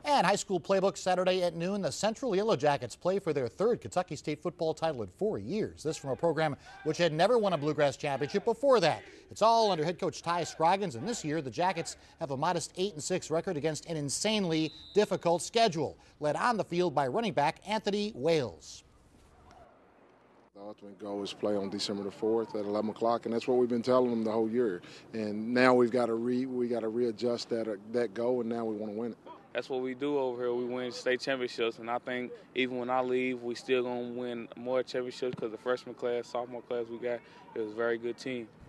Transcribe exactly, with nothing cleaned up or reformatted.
And high school playbook Saturday at noon. The Central Yellow Jackets play for their third Kentucky State football title in four years. This from a program which had never won a Bluegrass championship before that. It's all under head coach Ty Scroggins, and this year the Jackets have a modest eight and six record against an insanely difficult schedule, led on the field by running back Anthony Wales. The ultimate goal is play on December the fourth at eleven o'clock, and that's what we've been telling them the whole year. And now we've got to re we got to readjust that uh, that goal, and now we want to win it. That's what we do over here. We win state championships, and I think even when I leave, we still gonna win more championships because the freshman class, sophomore class we got is a very good team.